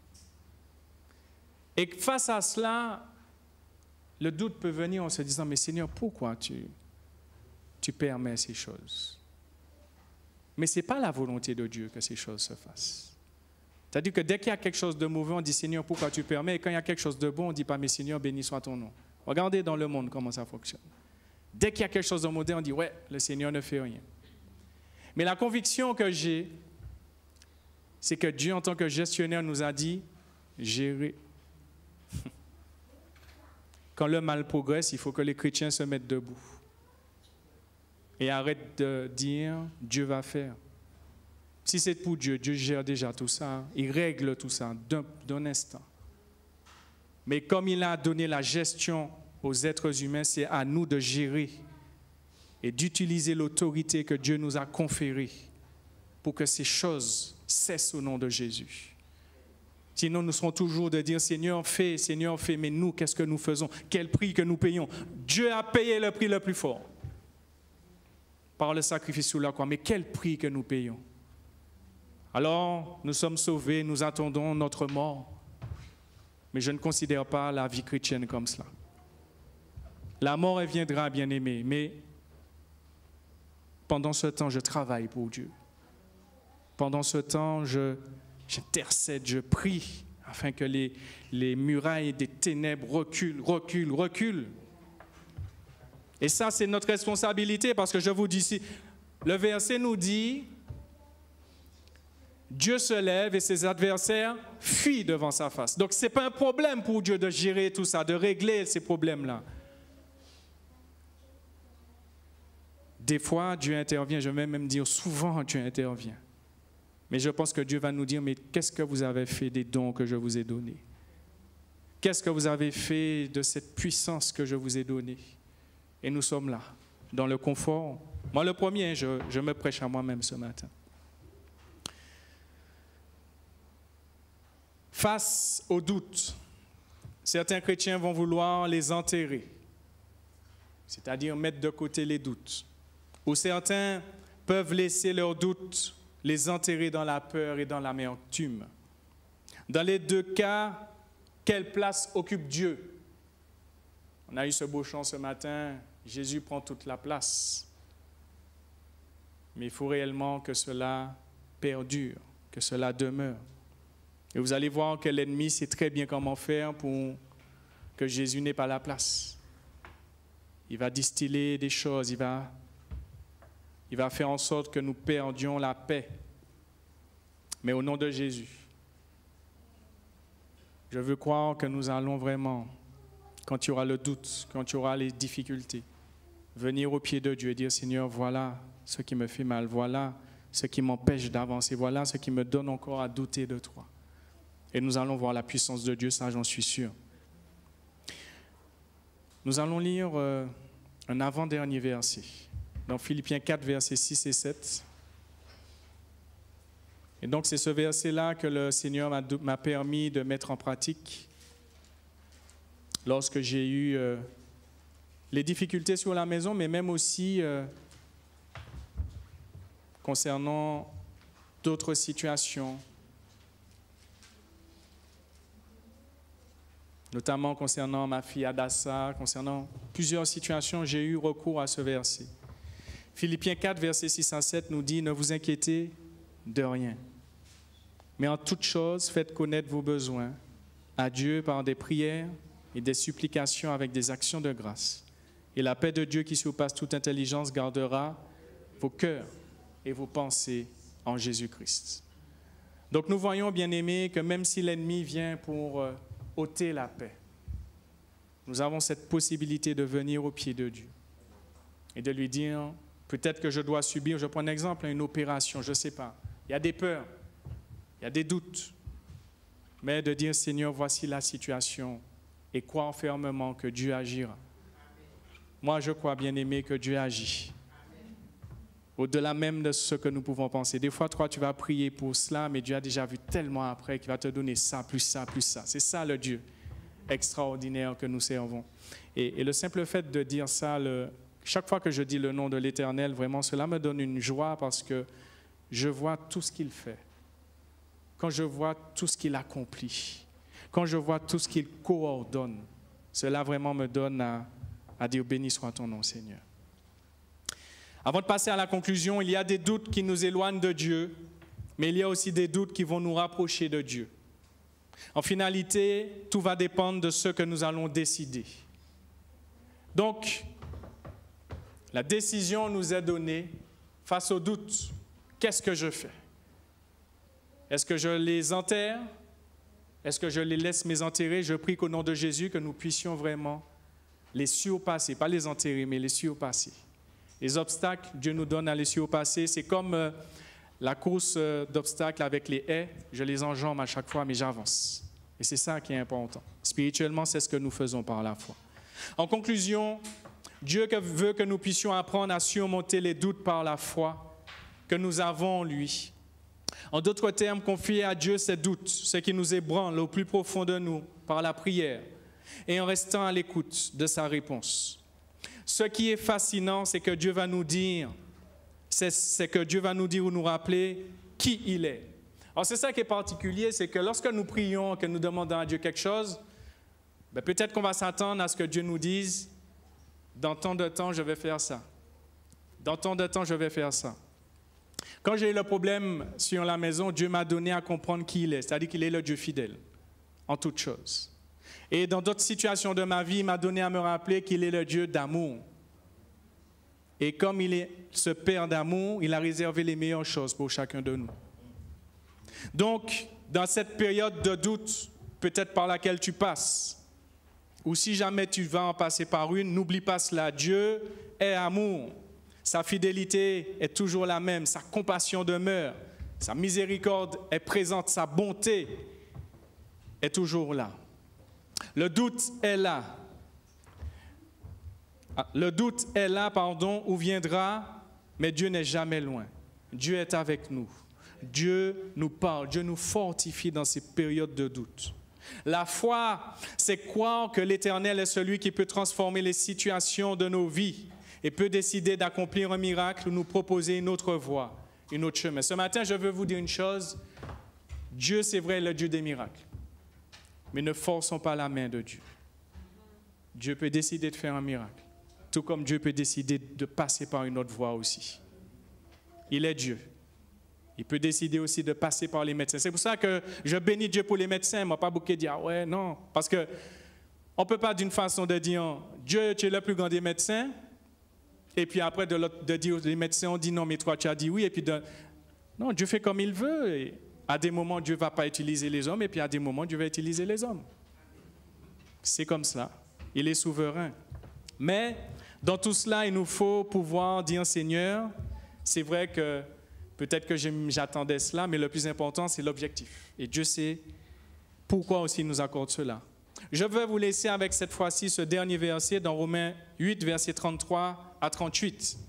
Et face à cela, le doute peut venir en se disant, mais Seigneur, pourquoi tu, tu permets ces choses? Mais ce n'est pas la volonté de Dieu que ces choses se fassent. C'est-à-dire que dès qu'il y a quelque chose de mauvais, on dit, Seigneur, pourquoi tu permets? Et quand il y a quelque chose de bon, on ne dit pas, mais Seigneur, béni soit ton nom. Regardez dans le monde comment ça fonctionne. Dès qu'il y a quelque chose de mauvais, on dit, ouais, le Seigneur ne fait rien. Mais la conviction que j'ai, c'est que Dieu, en tant que gestionnaire, nous a dit, gérer. Quand le mal progresse, il faut que les chrétiens se mettent debout. Et arrête de dire, Dieu va faire. Si c'est pour Dieu, Dieu gère déjà tout ça. Il règle tout ça d'un, d'un instant. Mais comme il a donné la gestion aux êtres humains, c'est à nous de gérer et d'utiliser l'autorité que Dieu nous a conférée pour que ces choses cessent au nom de Jésus. Sinon, nous serons toujours de dire, Seigneur, fais, Seigneur, fais, mais nous, qu'est-ce que nous faisons? Quel prix que nous payons? Dieu a payé le prix le plus fort par le sacrifice sur la croix, mais quel prix que nous payons? Alors, nous sommes sauvés, nous attendons notre mort, mais je ne considère pas la vie chrétienne comme cela. La mort, elle viendra, bien-aimé, mais pendant ce temps, je travaille pour Dieu. Pendant ce temps, je... j'intercède, je prie afin que les, les murailles des ténèbres reculent, reculent, reculent. Et ça, c'est notre responsabilité parce que je vous dis ici, le verset nous dit, Dieu se lève et ses adversaires fuient devant sa face. Donc, ce n'est pas un problème pour Dieu de gérer tout ça, de régler ces problèmes-là. Des fois, Dieu intervient, je vais même dire souvent, Dieu intervient. Mais je pense que Dieu va nous dire, mais qu'est-ce que vous avez fait des dons que je vous ai donnés? Qu'est-ce que vous avez fait de cette puissance que je vous ai donnée? Et nous sommes là, dans le confort. Moi, le premier, je, je me prêche à moi-même ce matin. Face aux doutes, certains chrétiens vont vouloir les enterrer, c'est-à-dire mettre de côté les doutes. Ou certains peuvent laisser leurs doutes les enterrer dans la peur et dans l'amertume. Dans les deux cas, quelle place occupe Dieu? On a eu ce beau chant ce matin, Jésus prend toute la place. Mais il faut réellement que cela perdure, que cela demeure. Et vous allez voir que l'ennemi sait très bien comment faire pour que Jésus n'ait pas la place. Il va distiller des choses, il va... Il va faire en sorte que nous perdions la paix. Mais au nom de Jésus, je veux croire que nous allons vraiment, quand il y aura le doute, quand il y aura les difficultés, venir au pied de Dieu et dire, Seigneur, voilà ce qui me fait mal, voilà ce qui m'empêche d'avancer, voilà ce qui me donne encore à douter de toi. Et nous allons voir la puissance de Dieu, ça j'en suis sûr. Nous allons lire euh, un avant-dernier verset. Dans Philippiens quatre, versets six et sept. Et donc, c'est ce verset-là que le Seigneur m'a, m'a permis de mettre en pratique lorsque j'ai eu euh, les difficultés sur la maison, mais même aussi euh, concernant d'autres situations, notamment concernant ma fille Adassa, concernant plusieurs situations, j'ai eu recours à ce verset. Philippiens quatre, versets six à sept nous dit « Ne vous inquiétez de rien, mais en toute chose, faites connaître vos besoins à Dieu par des prières et des supplications avec des actions de grâce. Et la paix de Dieu qui surpasse toute intelligence gardera vos cœurs et vos pensées en Jésus-Christ. » Donc nous voyons, bien-aimés, que même si l'ennemi vient pour euh, ôter la paix, nous avons cette possibilité de venir au pied de Dieu et de lui dire... Peut-être que je dois subir, je prends un exemple, une opération, je ne sais pas. Il y a des peurs, il y a des doutes. Mais de dire, Seigneur, voici la situation et croire fermement que Dieu agira. Moi, je crois, bien-aimé, que Dieu agit. Au-delà même de ce que nous pouvons penser. Des fois, toi, tu vas prier pour cela, mais Dieu a déjà vu tellement après qu'il va te donner ça, plus ça, plus ça. C'est ça le Dieu extraordinaire que nous servons. Et, et le simple fait de dire ça, le... Chaque fois que je dis le nom de l'Éternel, vraiment, cela me donne une joie parce que je vois tout ce qu'il fait. Quand je vois tout ce qu'il accomplit, quand je vois tout ce qu'il coordonne, cela vraiment me donne à, à dire béni soit ton nom, Seigneur. Avant de passer à la conclusion, il y a des doutes qui nous éloignent de Dieu, mais il y a aussi des doutes qui vont nous rapprocher de Dieu. En finalité, tout va dépendre de ce que nous allons décider. Donc, la décision nous est donnée face aux doutes. Qu'est-ce que je fais? Est-ce que je les enterre? Est-ce que je les laisse m'enterrer? Je prie qu'au nom de Jésus, que nous puissions vraiment les surpasser, pas les enterrer, mais les surpasser. Les obstacles, Dieu nous donne à les surpasser. C'est comme euh, la course euh, d'obstacles avec les haies. Je les enjambe à chaque fois, mais j'avance. Et c'est ça qui est important. Spirituellement, c'est ce que nous faisons par la foi. En conclusion, Dieu veut que nous puissions apprendre à surmonter les doutes par la foi que nous avons en lui. En d'autres termes, confier à Dieu ces doutes, ce qui nous ébranle au plus profond de nous par la prière et en restant à l'écoute de sa réponse. Ce qui est fascinant, c'est que Dieu va nous dire, c'est, c'est que Dieu va nous dire ou nous rappeler qui il est. Alors c'est ça qui est particulier, c'est que lorsque nous prions, que nous demandons à Dieu quelque chose, ben peut-être qu'on va s'attendre à ce que Dieu nous dise, dans tant de temps, je vais faire ça. Dans tant de temps, je vais faire ça. Quand j'ai eu le problème sur la maison, Dieu m'a donné à comprendre qui il est, c'est-à-dire qu'il est le Dieu fidèle en toutes choses. Et dans d'autres situations de ma vie, il m'a donné à me rappeler qu'il est le Dieu d'amour. Et comme il est ce Père d'amour, il a réservé les meilleures choses pour chacun de nous. Donc, dans cette période de doute, peut-être par laquelle tu passes, ou si jamais tu vas en passer par une, n'oublie pas cela. Dieu est amour. Sa fidélité est toujours la même. Sa compassion demeure. Sa miséricorde est présente. Sa bonté est toujours là. Le doute est là. Le doute est là, pardon, où viendra, mais Dieu n'est jamais loin. Dieu est avec nous. Dieu nous parle. Dieu nous fortifie dans ces périodes de doute. La foi, c'est croire que l'Éternel est celui qui peut transformer les situations de nos vies et peut décider d'accomplir un miracle ou nous proposer une autre voie, une autre chemin. Ce matin, je veux vous dire une chose. Dieu, c'est vrai, est le Dieu des miracles. Mais ne forçons pas la main de Dieu. Dieu peut décider de faire un miracle, tout comme Dieu peut décider de passer par une autre voie aussi. Il est Dieu. Il peut décider aussi de passer par les médecins. C'est pour ça que je bénis Dieu pour les médecins. Moi, pas beaucoup dire, ah ouais, non. Parce qu'on ne peut pas d'une façon de dire, Dieu, tu es le plus grand des médecins. Et puis après, de, de dire, les médecins ont dit non, mais toi, tu as dit oui. Et puis, de, non, Dieu fait comme il veut. Et à des moments, Dieu ne va pas utiliser les hommes. Et puis à des moments, Dieu va utiliser les hommes. C'est comme ça. Il est souverain. Mais dans tout cela, il nous faut pouvoir dire, Seigneur, c'est vrai que peut-être que j'attendais cela, mais le plus important, c'est l'objectif. Et Dieu sait pourquoi aussi il nous accorde cela. Je vais vous laisser avec cette fois-ci ce dernier verset dans Romains huit, versets trente-trois à trente-huit.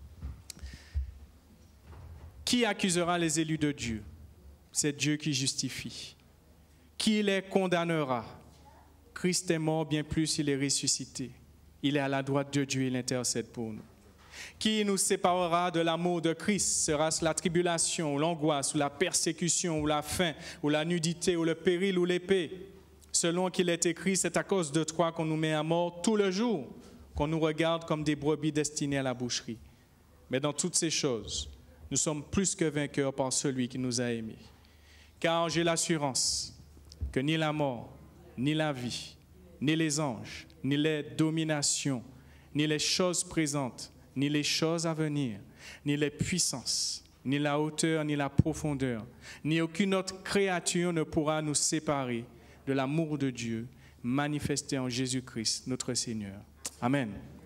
Qui accusera les élus de Dieu? C'est Dieu qui justifie. Qui les condamnera? Christ est mort, bien plus, il est ressuscité. Il est à la droite de Dieu, il intercède pour nous. Qui nous séparera de l'amour de Christ? Sera-ce la tribulation, ou l'angoisse, ou la persécution, ou la faim, ou la nudité, ou le péril, ou l'épée? Selon qu'il est écrit, c'est à cause de toi qu'on nous met à mort tout le jour, qu'on nous regarde comme des brebis destinées à la boucherie. Mais dans toutes ces choses, nous sommes plus que vainqueurs par celui qui nous a aimés. Car j'ai l'assurance que ni la mort, ni la vie, ni les anges, ni les dominations, ni les choses présentes, ni les choses à venir, ni les puissances, ni la hauteur, ni la profondeur, ni aucune autre créature ne pourra nous séparer de l'amour de Dieu manifesté en Jésus-Christ, notre Seigneur. Amen.